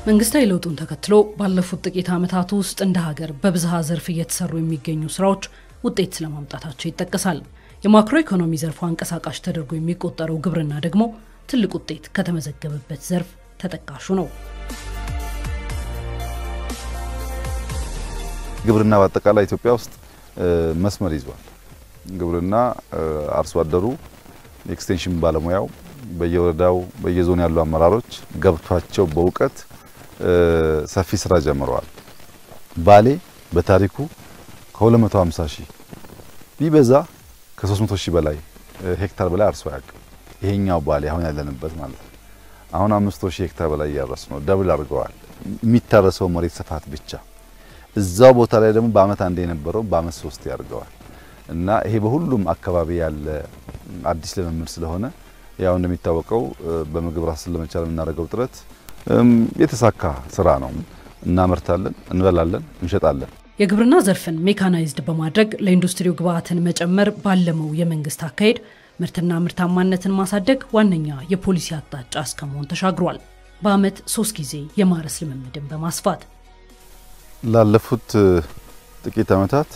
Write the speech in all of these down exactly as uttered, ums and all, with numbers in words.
መንግስታዊ ለውጡን ተከትሎ ባለፉት ጥቂት ዓመታት ውስጥ እንደ ሀገር በብዝሃ ዘርፍ እየተሰሩ የሚገኙ ስራዎች ውጤት ስለማምጣታቸው ይጠቀሳል። የማክሮ ኢኮኖሚ ዘርፉ አንቀሳቃሽ ተደርጎ የሚቆጠረው ግብርና ደግሞ ትልቅ ውጤት ከተመዘገበበት ዘርፍ ተጠቃሹ ነው። ግብርና በአጠቃላይ ኢትዮጵያ ውስጥ መስመር ይዟል። ግብርና አርሶ አደሩ፣ ኤክስቴንሽን ባለሙያው፣ በየወረዳው በየዞን ያሉ አመራሮች ገብቷቸው በእውቀት ሰፊ ስራ ጀምረዋል። ባሌ በታሪኩ ከ250 ሺህ ቢበዛ ከ300 ሺህ በላይ ሄክታር በላይ አርሶ ያቀ ይሄኛው ባሌ አሁን ያለንበት ማለት ነው። አሁን አምስት መቶ ሺህ ሄክታር በላይ ያረስ ነው። ደብል አድርገዋል። የሚታረሰው መሬት ስፋት ብቻ እዛው ቦታ ላይ ደግሞ በአመት አንዴ የነበረው በአመት ሶስት ያርገዋል እና ይሄ በሁሉም አካባቢ ያለ አዲስ ልምምድ ስለሆነ ያው እንደሚታወቀው በምግብ ራስን ለመቻል የምናደርገው ጥረት የተሳካ ስራ ነው። እናመርታለን፣ እንበላለን፣ እንሸጣለን። የግብርና ዘርፍን ሜካናይዝድ በማድረግ ለኢንዱስትሪው ግብዓትን መጨመር ባለመው የመንግስት አካሄድ ምርትና ምርታማነትን ማሳደግ ዋነኛ የፖሊሲ አቅጣጫ እስከመሆን ተሻግሯል። በአመት ሶስት ጊዜ የማረስ ልምምድን በማስፋት ላለፉት ጥቂት ዓመታት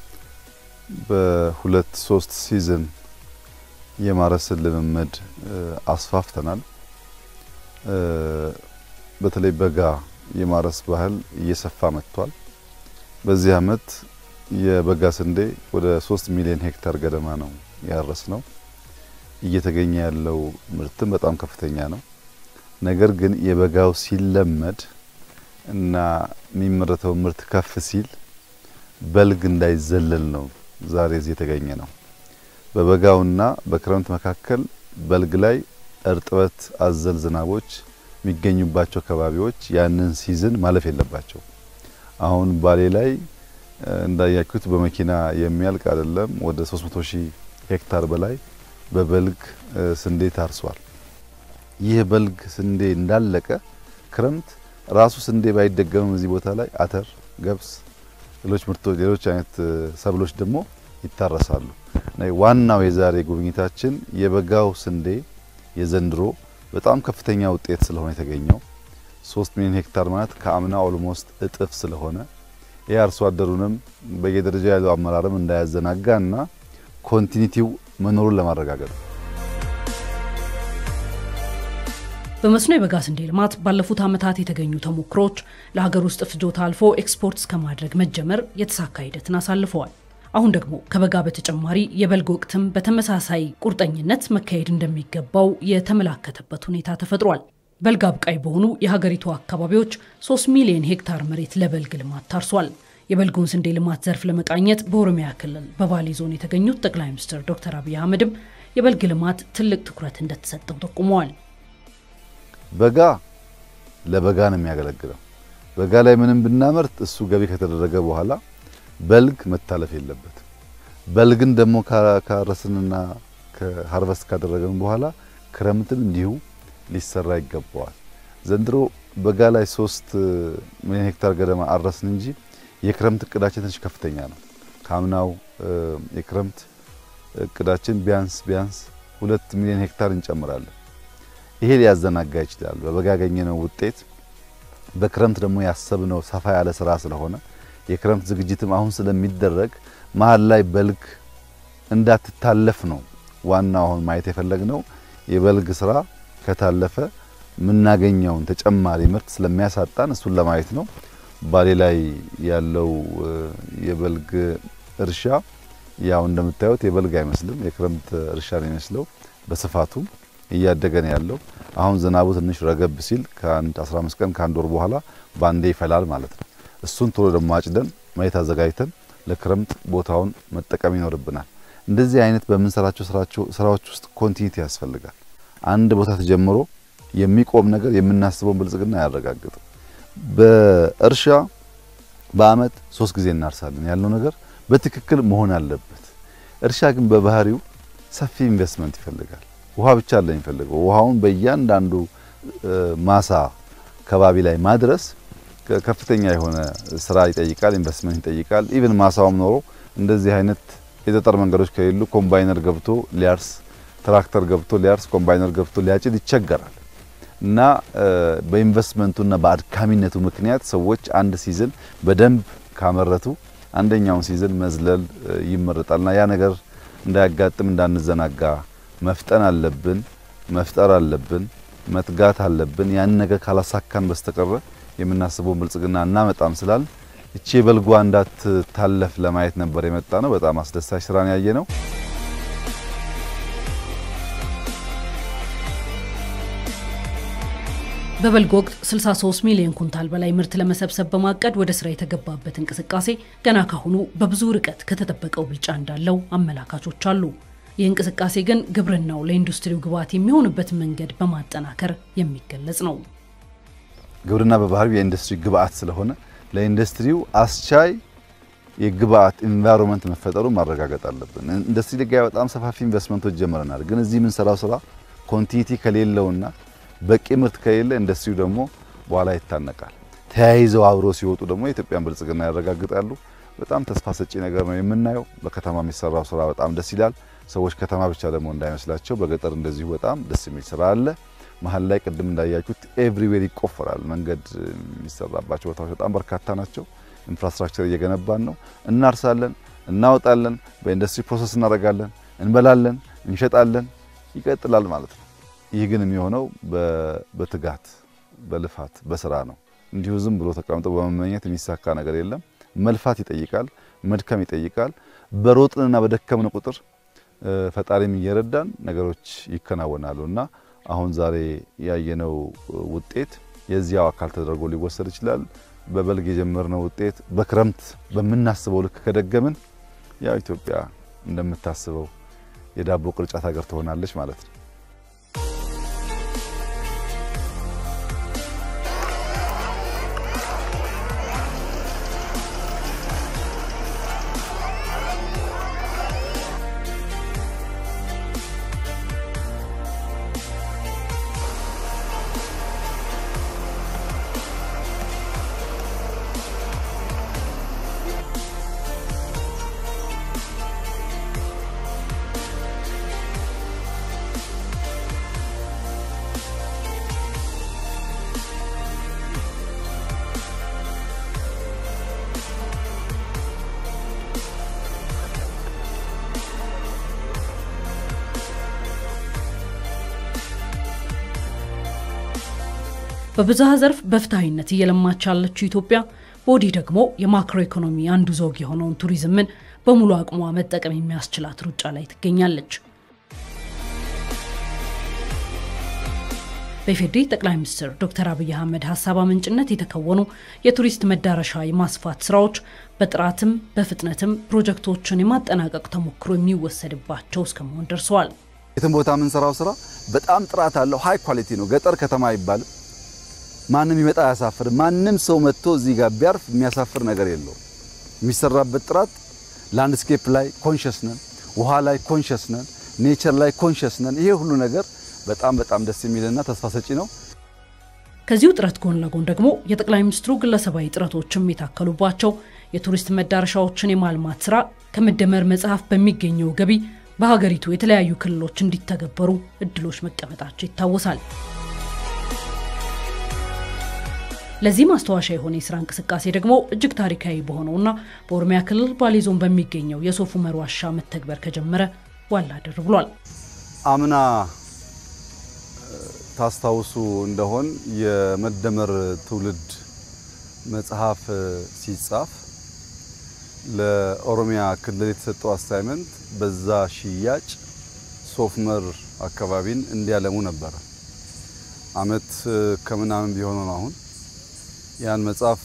በሁለት ሶስት ሲዝን የማረስ ልምምድ አስፋፍተናል። በተለይ በጋ የማረስ ባህል እየሰፋ መጥቷል። በዚህ አመት የበጋ ስንዴ ወደ ሶስት ሚሊዮን ሄክታር ገደማ ነው ያረስነው። እየተገኘ ያለው ምርትም በጣም ከፍተኛ ነው። ነገር ግን የበጋው ሲለመድ እና የሚመረተው ምርት ከፍ ሲል በልግ እንዳይዘለል ነው ዛሬ እዚህ የተገኘ ነው። በበጋውና በክረምት መካከል በልግ ላይ እርጥበት አዘል ዝናቦች የሚገኙባቸው አካባቢዎች ያንን ሲዝን ማለፍ የለባቸው። አሁን ባሌ ላይ እንዳያችሁት በመኪና የሚያልቅ አይደለም፣ ወደ ሶስት መቶ ሺህ ሄክታር በላይ በበልግ ስንዴ ታርሷል። ይህ በልግ ስንዴ እንዳለቀ ክረምት ራሱ ስንዴ ባይደገምም እዚህ ቦታ ላይ አተር፣ ገብስ፣ ሌሎች ምርቶች፣ ሌሎች አይነት ሰብሎች ደግሞ ይታረሳሉ። ዋናው የዛሬ ጉብኝታችን የበጋው ስንዴ የዘንድሮ በጣም ከፍተኛ ውጤት ስለሆነ የተገኘው ሶስት ሚሊዮን ሄክታር ማለት ከአምና ኦልሞስት እጥፍ ስለሆነ የአርሶ አደሩንም በየደረጃ ያለው አመራርም እንዳያዘናጋና ኮንቲኒቲው መኖሩን ለማረጋገጥ በመስኖ የበጋ ስንዴ ልማት ባለፉት ዓመታት የተገኙ ተሞክሮች ለሀገር ውስጥ ፍጆታ አልፎ ኤክስፖርት እስከማድረግ መጀመር የተሳካ ሂደትን አሳልፈዋል። አሁን ደግሞ ከበጋ በተጨማሪ የበልግ ወቅትም በተመሳሳይ ቁርጠኝነት መካሄድ እንደሚገባው የተመላከተበት ሁኔታ ተፈጥሯል። በልግ አብቃይ በሆኑ የሀገሪቱ አካባቢዎች ሶስት ሚሊዮን ሄክታር መሬት ለበልግ ልማት ታርሷል። የበልጉን ስንዴ ልማት ዘርፍ ለመቃኘት በኦሮሚያ ክልል በባሌ ዞን የተገኙት ጠቅላይ ሚኒስትር ዶክተር አብይ አህመድም የበልግ ልማት ትልቅ ትኩረት እንደተሰጠው ጠቁመዋል። በጋ ለበጋ ነው የሚያገለግለው። በጋ ላይ ምንም ብናመርት እሱ ገቢ ከተደረገ በኋላ በልግ መታለፍ የለበትም። በልግን ደግሞ ካረስንና ከሃርቨስት ካደረገን በኋላ ክረምትም እንዲሁ ሊሰራ ይገባዋል። ዘንድሮ በጋ ላይ ሶስት ሚሊዮን ሄክታር ገደማ አረስን እንጂ የክረምት እቅዳችን ትንሽ ከፍተኛ ነው። ካምናው የክረምት እቅዳችን ቢያንስ ቢያንስ ሁለት ሚሊዮን ሄክታር እንጨምራለን። ይሄ ሊያዘናጋ ይችላል። በበጋ ያገኘነው ውጤት በክረምት ደግሞ ያሰብነው ሰፋ ያለ ስራ ስለሆነ የክረምት ዝግጅትም አሁን ስለሚደረግ መሃል ላይ በልግ እንዳትታለፍ ነው ዋናው አሁን ማየት የፈለግነው። የበልግ ስራ ከታለፈ ምናገኘውን ተጨማሪ ምርት ስለሚያሳጣን እሱን ለማየት ነው። ባሌ ላይ ያለው የበልግ እርሻ ያው እንደምታዩት የበልግ አይመስልም፣ የክረምት እርሻ ነው የሚመስለው። በስፋቱ እያደገ ነው ያለው። አሁን ዝናቡ ትንሽ ረገብ ሲል ከአንድ አስራ አምስት ቀን ከአንድ ወር በኋላ ባንዴ ይፈላል ማለት ነው። እሱን ቶሎ ደግሞ አጭደን መሬት አዘጋጅተን ለክረምት ቦታውን መጠቀም ይኖርብናል። እንደዚህ አይነት በመንሰራቸው ስራዎች ውስጥ ኮንቲኒቲ ያስፈልጋል። አንድ ቦታ ተጀምሮ የሚቆም ነገር የምናስበውን ብልጽግና ያረጋግጣል። በእርሻ በአመት ሶስት ጊዜ እናርሳለን ያለው ነገር በትክክል መሆን አለበት። እርሻ ግን በባህሪው ሰፊ ኢንቨስትመንት ይፈልጋል። ውሃ ብቻ አይደለም የሚፈልገው። ውሃውን በእያንዳንዱ ማሳ ከባቢ ላይ ማድረስ ከፍተኛ የሆነ ስራ ይጠይቃል፣ ኢንቨስትመንት ይጠይቃል። ኢቭን ማሳውም ኖሮ እንደዚህ አይነት የጠጠር መንገዶች ከሌሉ ኮምባይነር ገብቶ ሊያርስ፣ ትራክተር ገብቶ ሊያርስ፣ ኮምባይነር ገብቶ ሊያጭድ ይቸገራል እና በኢንቨስትመንቱና በአድካሚነቱ ምክንያት ሰዎች አንድ ሲዝን በደንብ ካመረቱ አንደኛውን ሲዝን መዝለል ይመረጣልና ያ ነገር እንዳያጋጥም እንዳንዘናጋ መፍጠን አለብን፣ መፍጠር አለብን፣ መትጋት አለብን። ያን ነገር ካላሳካን በስተቀር የምናስበው ብልጽግና እናመጣም ስላል እቺ በልጓ እንዳትታለፍ ለማየት ነበር የመጣ ነው። በጣም አስደሳች ስራን ያየ ነው። በበልግ ወቅት ስልሳ ሶስት ሚሊዮን ኩንታል በላይ ምርት ለመሰብሰብ በማቀድ ወደ ስራ የተገባበት እንቅስቃሴ ገና ካሁኑ በብዙ ርቀት ከተጠበቀው ብልጫ እንዳለው አመላካቾች አሉ። ይህ እንቅስቃሴ ግን ግብርናው ለኢንዱስትሪው ግብዓት የሚሆንበት መንገድ በማጠናከር የሚገለጽ ነው። ግብርና በባህሪው የኢንዱስትሪ ግብዓት ስለሆነ ለኢንዱስትሪው አስቻይ የግብዓት ኢንቫይሮንመንት መፈጠሩ ማረጋገጥ አለብን። ኢንዱስትሪ ላይ በጣም ሰፋፊ ኢንቨስትመንቶች ጀምረናል። ግን እዚህ ምን ሰራው ስራ ኮንቲኒቲ ከሌለውና በቂ ምርት ከሌለ ኢንዱስትሪው ደግሞ በኋላ ይታነቃል። ተያይዘው አብሮ ሲወጡ ደግሞ የኢትዮጵያን ብልጽግና ያረጋግጣሉ። በጣም ተስፋ ሰጪ ነገር ነው የምናየው። በከተማ የሚሰራው ስራ በጣም ደስ ይላል። ሰዎች ከተማ ብቻ ደግሞ እንዳይመስላቸው በገጠር እንደዚሁ በጣም ደስ የሚል ስራ አለ። መሀል ላይ ቅድም እንዳያችሁት ኤቭሪዌር ይቆፈራል። መንገድ የሚሰራባቸው ቦታዎች በጣም በርካታ ናቸው። ኢንፍራስትራክቸር እየገነባን ነው። እናርሳለን፣ እናወጣለን፣ በኢንዱስትሪ ፕሮሰስ እናደርጋለን፣ እንበላለን፣ እንሸጣለን፣ ይቀጥላል ማለት ነው። ይህ ግን የሚሆነው በትጋት በልፋት በስራ ነው። እንዲሁ ዝም ብሎ ተቀምጦ በመመኘት የሚሳካ ነገር የለም። መልፋት ይጠይቃል፣ መድከም ይጠይቃል። በሮጥንና በደከምን ቁጥር ፈጣሪም እየረዳን ነገሮች ይከናወናሉና አሁን ዛሬ ያየነው ውጤት የዚያው አካል ተደርጎ ሊወሰድ ይችላል። በበልግ የጀመርነው ውጤት በክረምት በመናስበው ልክ ከደገምን ያው ኢትዮጵያ እንደምታስበው የዳቦ ቅርጫት ሀገር ትሆናለች ማለት ነው። በብዝሃ ዘርፍ በፍትሃዊነት እየለማች ያለችው ኢትዮጵያ በወዲህ ደግሞ የማክሮ ኢኮኖሚ አንዱ ዘውግ የሆነውን ቱሪዝምን በሙሉ አቅሟ መጠቀም የሚያስችላት ሩጫ ላይ ትገኛለች። በኢፌዴሪ ጠቅላይ ሚኒስትር ዶክተር አብይ አህመድ ሐሳብ አመንጭነት የተከወኑ የቱሪስት መዳረሻ የማስፋት ስራዎች በጥራትም በፍጥነትም ፕሮጀክቶችን የማጠናቀቅ ተሞክሮ የሚወሰድባቸው እስከመሆን ደርሰዋል። የትም ቦታ ምን ሰራው ስራ በጣም ጥራት አለው፣ ሃይ ኳሊቲ ነው። ገጠር ከተማ ይባል ማንም ይመጣ ያሳፍር። ማንም ሰው መጥቶ እዚህ ጋር ቢያርፍ የሚያሳፍር ነገር የለው። የሚሰራበት ጥራት ላንድስኬፕ ላይ ኮንሺየስ ነን፣ ውሃ ላይ ኮንሺየስ ነን፣ ኔቸር ላይ ኮንሺየስ ነን። ይሄ ሁሉ ነገር በጣም በጣም ደስ የሚልና ተስፋ ሰጪ ነው። ከዚሁ ጥረት ጎን ለጎን ደግሞ የጠቅላይ ሚኒስትሩ ግለሰባዊ ጥረቶችም የታከሉባቸው የቱሪስት መዳረሻዎችን የማልማት ስራ ከመደመር መጽሐፍ በሚገኘው ገቢ በሀገሪቱ የተለያዩ ክልሎች እንዲተገበሩ እድሎች መቀመጣቸው ይታወሳል። ለዚህ ማስተዋሻ የሆነ የስራ እንቅስቃሴ ደግሞ እጅግ ታሪካዊ በሆነውና በኦሮሚያ ክልል ባሌ ዞን በሚገኘው የሶፍ ዑመር ዋሻ መተግበር ከጀመረ ዋላ ድር ብሏል። አምና ታስታውሱ እንደሆን የመደመር ትውልድ መጽሐፍ ሲጻፍ ለኦሮሚያ ክልል የተሰጠው አሳይመንት በዛ ሽያጭ ሶፍ ዑመር አካባቢን እንዲያለሙ ነበር። አመት ከምናምን ቢሆን ነው አሁን ያን መጽሐፍ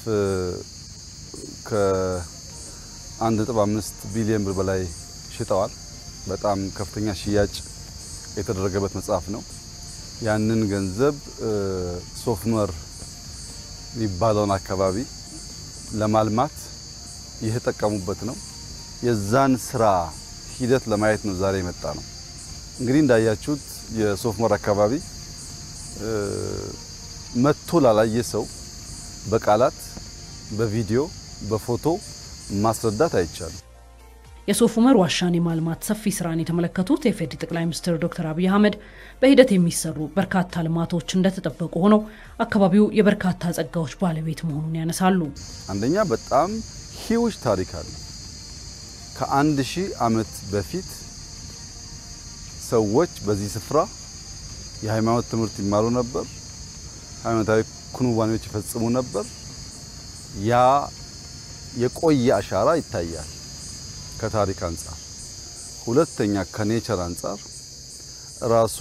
ከአንድ ነጥብ አምስት ቢሊዮን ብር በላይ ሽጠዋል። በጣም ከፍተኛ ሽያጭ የተደረገበት መጽሐፍ ነው። ያንን ገንዘብ ሶፍ ዑመር የሚባለውን አካባቢ ለማልማት የተጠቀሙበት ነው። የዛን ስራ ሂደት ለማየት ነው ዛሬ የመጣ ነው። እንግዲህ እንዳያችሁት የሶፍ ዑመር አካባቢ መጥቶ ላላየ ሰው በቃላት በቪዲዮ በፎቶ ማስረዳት አይቻልም። የሶፍ ዑመር ዋሻን የማልማት ሰፊ ስራን የተመለከቱት የፌዴራል ጠቅላይ ሚኒስትር ዶክተር አብይ አህመድ በሂደት የሚሰሩ በርካታ ልማቶች እንደተጠበቁ ሆነው አካባቢው የበርካታ ጸጋዎች ባለቤት መሆኑን ያነሳሉ። አንደኛ በጣም ሂውጅ ታሪክ አለ። ከአንድ ሺህ ዓመት በፊት ሰዎች በዚህ ስፍራ የሃይማኖት ትምህርት ይማሩ ነበር፣ ሃይማኖታዊ ክንዋኔዎች ይፈጽሙ ነበር። ያ የቆየ አሻራ ይታያል ከታሪክ አንፃር። ሁለተኛ ከኔቸር አንፃር ራሱ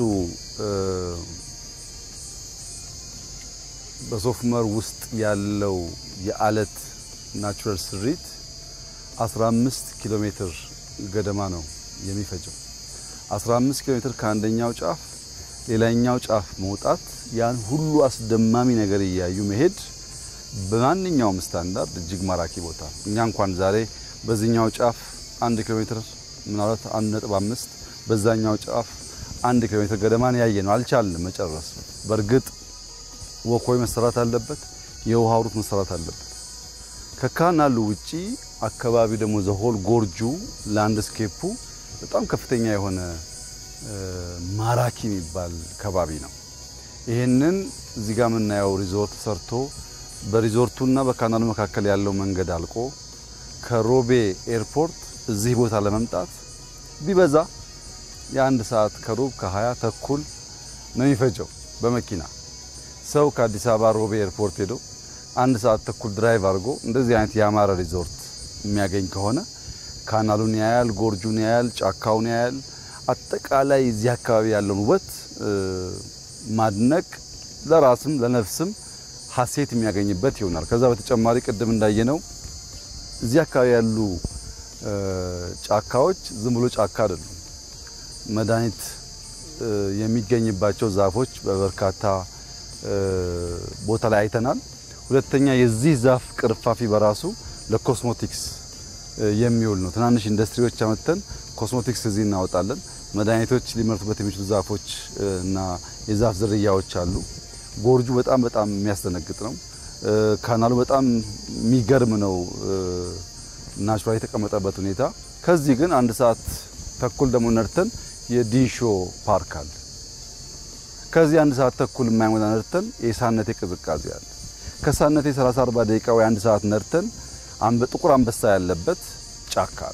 በሶፍ ዑመር ውስጥ ያለው የአለት ናቹራል ስሪት አስራ አምስት ኪሎ ሜትር ገደማ ነው የሚፈጀው። አስራ አምስት ኪሎ ሜትር ከአንደኛው ጫፍ ሌላኛው ጫፍ መውጣት ያን ሁሉ አስደማሚ ነገር እያዩ መሄድ በማንኛውም ስታንዳርድ እጅግ ማራኪ ቦታ። እኛ እንኳን ዛሬ በዚህኛው ጫፍ አንድ ኪሎ ሜትር ምናልባት አንድ ነጥብ አምስት በዛኛው ጫፍ አንድ ኪሎ ሜትር ገደማን ያየነው አልቻልንም መጨረስ። በርግጥ ወኮይ መሰራት አለበት፣ የውሃ ሩት መሰራት አለበት። ከካናሉ ውጪ አካባቢ ደግሞ ዘሆል ጎርጁ ላንድስኬፑ በጣም ከፍተኛ የሆነ ማራኪ የሚባል ከባቢ ነው። ይሄንን እዚህ ጋር የምናየው ሪዞርት ሰርቶ በሪዞርቱና በካናሉ መካከል ያለው መንገድ አልቆ ከሮቤ ኤርፖርት እዚህ ቦታ ለመምጣት ቢበዛ የአንድ ሰዓት ከሩብ ከሀያ ተኩል ነው የሚፈጀው በመኪና። ሰው ከአዲስ አበባ ሮቤ ኤርፖርት ሄዶ አንድ ሰዓት ተኩል ድራይቭ አድርጎ እንደዚህ አይነት ያማረ ሪዞርት የሚያገኝ ከሆነ ካናሉን ያያል፣ ጎርጁን ያያል፣ ጫካውን ያያል። አጠቃላይ እዚህ አካባቢ ያለውን ውበት ማድነቅ ለራስም ለነፍስም ሐሴት የሚያገኝበት ይሆናል። ከዛ በተጨማሪ ቅድም እንዳየነው እዚህ አካባቢ ያሉ ጫካዎች ዝም ብሎ ጫካ አይደሉም። መድኃኒት የሚገኝባቸው ዛፎች በበርካታ ቦታ ላይ አይተናል። ሁለተኛ የዚህ ዛፍ ቅርፋፊ በራሱ ለኮስሞቲክስ የሚውል ነው። ትናንሽ ኢንዱስትሪዎች አመተን ኮስሞቲክስ እዚህ እናወጣለን። መድኃኒቶች ሊመርቱበት የሚችሉ ዛፎች እና የዛፍ ዝርያዎች አሉ። ጎርጁ በጣም በጣም የሚያስደነግጥ ነው። ካናሉ በጣም የሚገርም ነው ናቹራሊ የተቀመጠበት ሁኔታ። ከዚህ ግን አንድ ሰዓት ተኩል ደግሞ ነርተን የዲንሾ ፓርክ አለ። ከዚህ አንድ ሰዓት ተኩል የማይሞላ ነርተን የሳነቴ ቅዝቃዜ አለ። ከሳነቴ ሰላሳ አርባ ደቂቃ ወይ አንድ ሰዓት ነርተን አንበ ጥቁር አንበሳ ያለበት ጫካ አለ።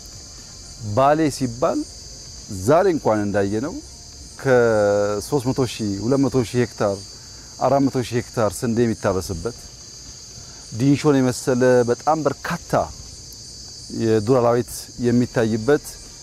ባሌ ሲባል ዛሬ እንኳን እንዳየነው ከ300 ሺህ ሁለት መቶ ሺህ ሄክታር አራት መቶ ሺህ ሄክታር ስንዴ የሚታረስበት ዲንሾን የመሰለ በጣም በርካታ የዱር አራዊት የሚታይበት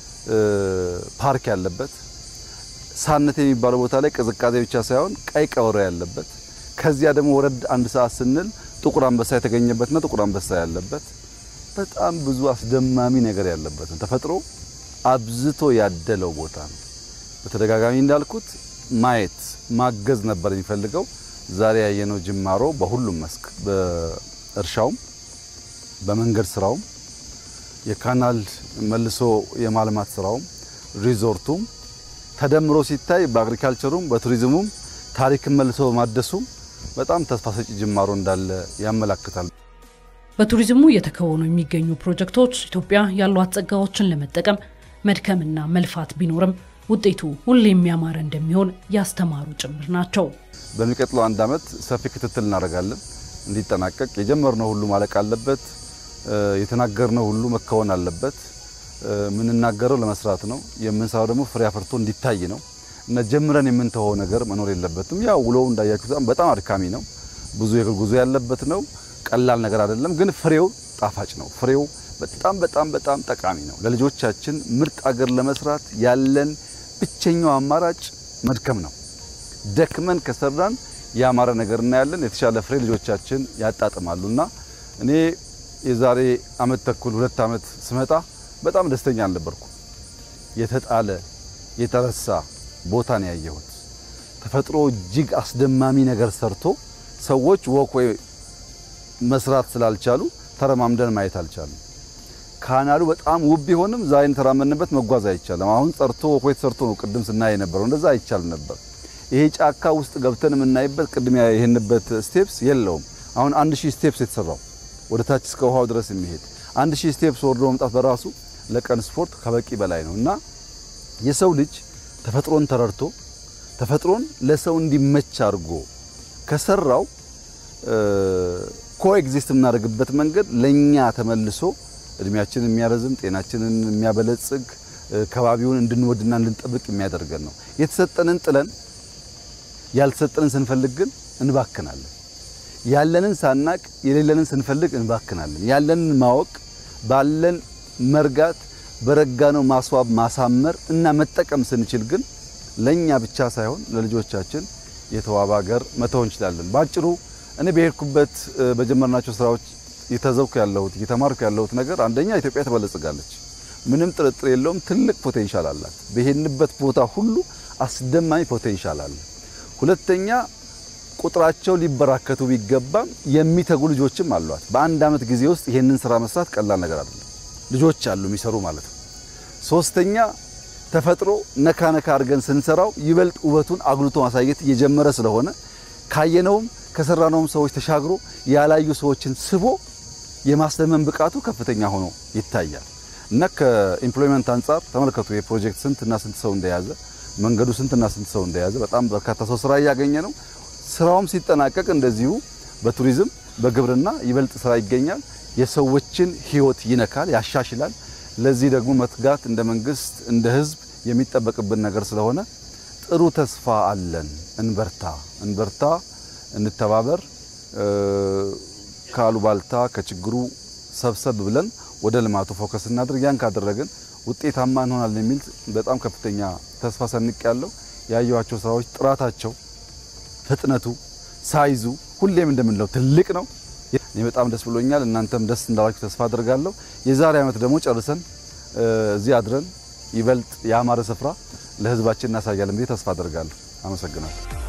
ፓርክ ያለበት ሳነቴ የሚባለው ቦታ ላይ ቅዝቃዜ ብቻ ሳይሆን ቀይ ቀበሮ ያለበት ከዚያ ደግሞ ወረድ አንድ ሰዓት ስንል ጥቁር አንበሳ የተገኘበትና ጥቁር አንበሳ ያለበት በጣም ብዙ አስደማሚ ነገር ያለበት ተፈጥሮ አብዝቶ ያደለው ቦታ ነው። በተደጋጋሚ እንዳልኩት ማየት ማገዝ ነበር የሚፈልገው። ዛሬ ያየነው ጅማሮ በሁሉም መስክ በእርሻውም በመንገድ ስራውም የካናል መልሶ የማልማት ስራውም ሪዞርቱም ተደምሮ ሲታይ በአግሪካልቸሩም በቱሪዝሙም ታሪክን መልሶ በማደሱም በጣም ተስፋ ሰጪ ጅማሮ እንዳለ ያመለክታል። በቱሪዝሙ የተከወኑ የሚገኙ ፕሮጀክቶች ኢትዮጵያ ያሏት ጸጋዎችን ለመጠቀም መድከምና መልፋት ቢኖርም ውጤቱ ሁሌም ያማረ እንደሚሆን ያስተማሩ ጭምር ናቸው። በሚቀጥለው አንድ አመት ሰፊ ክትትል እናደርጋለን። እንዲጠናቀቅ የጀመርነው ሁሉ ማለቅ አለበት። የተናገርነው ሁሉ መከወን አለበት። ምንናገረው ለመስራት ነው፣ የምንሰራው ደግሞ ፍሬ አፍርቶ እንዲታይ ነው እና ጀምረን የምንተወው ነገር መኖር የለበትም። ያው ውሎው እንዳያችሁት በጣም አድካሚ ነው፣ ብዙ የእግር ጉዞ ያለበት ነው፣ ቀላል ነገር አይደለም። ግን ፍሬው ጣፋጭ ነው። ፍሬው በጣም በጣም በጣም ጠቃሚ ነው። ለልጆቻችን ምርጥ አገር ለመስራት ያለን ብቸኛው አማራጭ መድከም ነው። ደክመን ከሰራን ያማረ ነገር እናያለን፣ የተሻለ ፍሬ ልጆቻችን ያጣጥማሉና እኔ የዛሬ አመት ተኩል ሁለት አመት ስመጣ በጣም ደስተኛ አልነበርኩም። የተጣለ የተረሳ ቦታ ነው ያየሁት። ተፈጥሮ እጅግ አስደማሚ ነገር ሰርቶ ሰዎች ወኮይ መስራት ስላልቻሉ ተረማምደን ማየት አልቻለም። ካናሉ በጣም ውብ ቢሆንም ዛሬን ተራመንበት መጓዝ አይቻልም። አሁን ጸርቶ ወኮይ ተሰርቶ ነው ቅድም ስናይ የነበረው፣ እንደዛ አይቻል ነበር። ይሄ ጫካ ውስጥ ገብተን የምናይበት ቅድም ይሄንበት ስቴፕስ የለውም። አሁን አንድ ሺህ ስቴፕስ የተሰራው ወደ ታች እስከ ውሃው ድረስ የሚሄድ አንድ ሺህ ስቴፕስ ወርዶ መምጣት በራሱ ለቀን ስፖርት ከበቂ በላይ ነውና የሰው ልጅ ተፈጥሮን ተረድቶ ተፈጥሮን ለሰው እንዲመች አድርጎ ከሰራው ኮኤግዚስት እናደርግበት መንገድ ለኛ ተመልሶ እድሜያችንን የሚያረዝም ጤናችንን የሚያበለጽግ ከባቢውን እንድንወድና እንድንጠብቅ የሚያደርገን ነው። የተሰጠንን ጥለን ያልተሰጠንን ስንፈልግ ግን እንባክናለን። ያለንን ሳናቅ የሌለንን ስንፈልግ እንባክናለን። ያለንን ማወቅ ባለን መርጋት በረጋነው ማስዋብ ማሳመር እና መጠቀም ስንችል ግን ለኛ ብቻ ሳይሆን ለልጆቻችን የተዋበ ሀገር መተው እንችላለን። ባጭሩ እኔ በሄድኩበት በጀመርናቸው ስራዎች የተዘውኩ ያለሁት የተማርኩ ያለሁት ነገር አንደኛ ኢትዮጵያ ተበለጽጋለች፣ ምንም ጥርጥር የለውም። ትልቅ ፖቴንሻል አላት። በሄድንበት ቦታ ሁሉ አስደማሚ ፖቴንሻል አለ። ሁለተኛ ቁጥራቸው ሊበራከቱ ቢገባም የሚተጉ ልጆችም አሏት። በአንድ አመት ጊዜ ውስጥ ይሄንን ስራ መስራት ቀላል ነገር አይደለም። ልጆች አሉ የሚሰሩ ማለት ነው። ሶስተኛ ተፈጥሮ ነካ ነካ አድርገን ስንሰራው ይበልጥ ውበቱን አጉልቶ ማሳየት እየጀመረ ስለሆነ ካየነውም ከሰራነውም ሰዎች ተሻግሮ ያላዩ ሰዎችን ስቦ የማስደመም ብቃቱ ከፍተኛ ሆኖ ይታያል። እና ከኢምፕሎይመንት አንፃር ተመልከቱ የፕሮጀክት ስንትና ስንት ሰው እንደያዘ መንገዱ ስንትና ስንት ሰው እንደያዘ በጣም በርካታ ሰው ስራ ያገኘ ነው። ስራውም ሲጠናቀቅ እንደዚሁ በቱሪዝም በግብርና ይበልጥ ስራ ይገኛል። የሰዎችን ህይወት ይነካል፣ ያሻሽላል። ለዚህ ደግሞ መትጋት እንደ መንግስት እንደ ህዝብ የሚጠበቅብን ነገር ስለሆነ ጥሩ ተስፋ አለን። እንበርታ እንበርታ እንተባበር። ካሉባልታ ከችግሩ ሰብሰብ ብለን ወደ ልማቱ ፎከስ እናድርግ። ያን ካደረግን ውጤታማ እንሆናለን የሚል በጣም ከፍተኛ ተስፋ ሰንቅ ያለው ያያዩዋቸው ስራዎች ጥራታቸው፣ ፍጥነቱ፣ ሳይዙ ሁሌም እንደምንለው ትልቅ ነው። እኔ በጣም ደስ ብሎኛል። እናንተም ደስ እንዳላችሁ ተስፋ አድርጋለሁ። የዛሬ አመት ደግሞ ጨርሰን እዚህ አድረን ይበልጥ ያማረ ስፍራ ለህዝባችን እናሳያለን ብዬ ተስፋ አድርጋለሁ። አመሰግናለሁ።